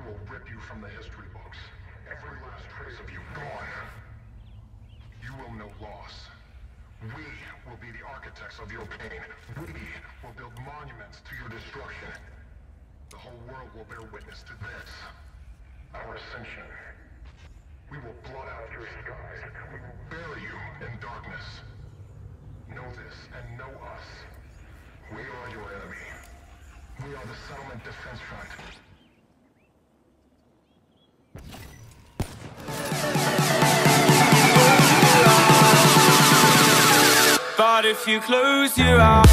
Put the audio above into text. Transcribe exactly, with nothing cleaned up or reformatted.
will rip you from the history books. Every last trace of you gone. You will know loss. We will be the architects of your pain. We will build monuments to your destruction. The whole world will bear witness to this. Our ascension. We will blot out your skies. We will bury you in darkness. Know this and know us. We are your enemy. We are the Settlement Defense Front. But if you close your eyes,